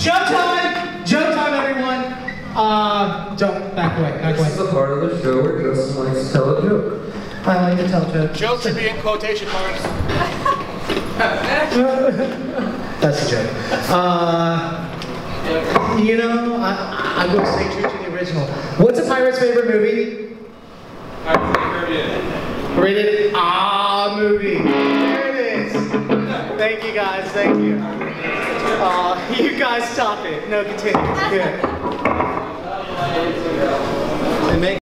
Joke time! Joke time, everyone! Don't, back away, back away. This is the part of the show where Justin likes to tell a joke. I like to tell jokes. Joke should be in quotation marks. That's a joke. You know, I'm going to stay true to the original. What's a pirate's favorite movie? Pirates of the Caribbean. Rated R movie. There it is. Thank you guys, thank you. You guys stop it. No, continue. Good.